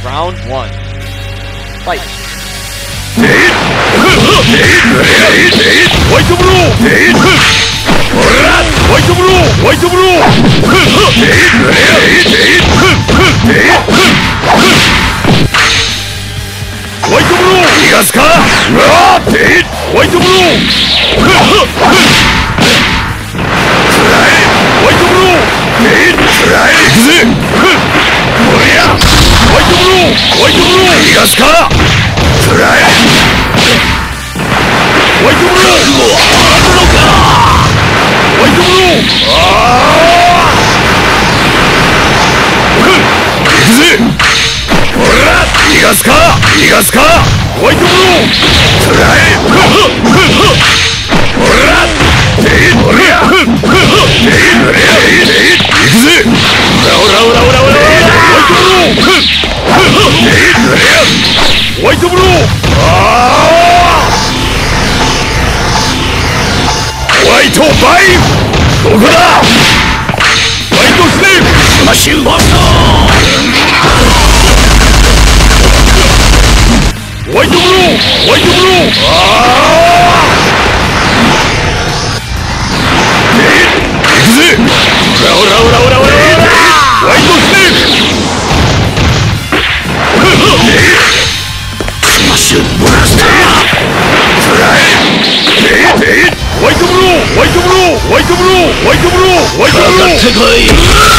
Round 1. Fight. White blue! White blue! White blue! White blue! 逃がすか？White blue! くらえ！ White blue! くらえ！行くぜ！おりゃ！ White blue! White blue! 逃がすか？くらえ！ White blue! 覚悟はあるのか！White blue! 行くぜ！ほら！逃がすか！逃がすか！ホワイトブルー！くらえ！ほら！ほりゃ！行くぜ！ほらほらほらほらほら！ホワイトブルー！ホワイトバイブ！どこだ！ホワイトスネーク！スマッシュバスター！ホワイトブルー！ホワイトブルー！行くぜ！ほらほらほらほらほら！ホワイトスネーク！スマッシュブラスター！くらえ！ホワイトブルー！ホワイトブルー！ホワイトブルー！ホワイトブルー！ホワイトブルー！かかってこい！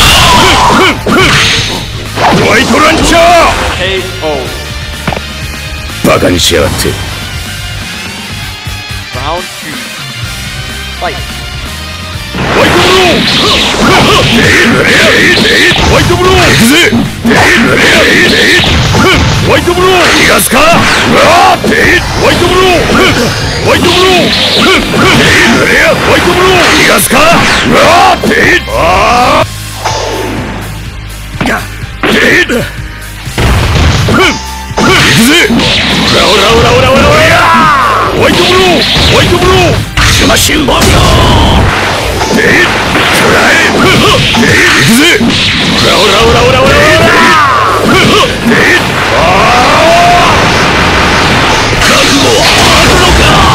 ホワイトランチャー！ KO. バカにしやがって。 Round 2. Fight. ホワイトブルー！ホワイトブルー！行くぜ！ホワイトブルー！逃がすか！ホワイトブルー！ホワイトブルー！ホワイトブルー！逃がすか！行くぜ！ほらほらほらほらほらほら！ホワイトブルー！ホワイトブルー！スマッシュバンド！くらえ！行くぜ！ほらほらほらほらほら！覚悟はあるの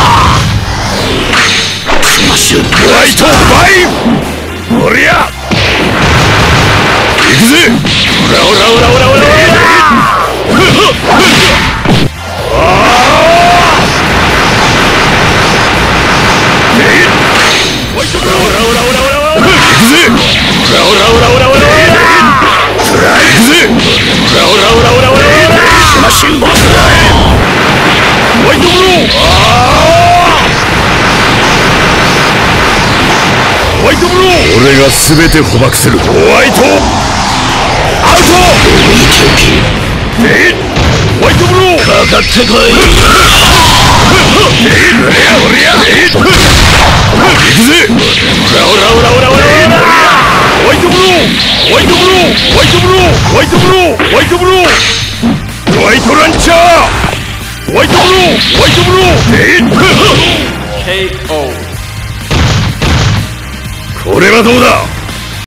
か！スマッシュホワイトバイブ！おりゃ！行くぜ！ほらほらほらほらほら！俺が全て捕獲する。ホワイトアウト！ホワイトブルー！かかってこい！行くぜ！ほらほらほらほら！ホワイトブルー！ホワイトブルー！ホワイトブルー！ホワイトブルー！ホワイトブルー！ホワイトランチャー！ホワイトブルー！ホワイトブルー！ KO. これはどうだ！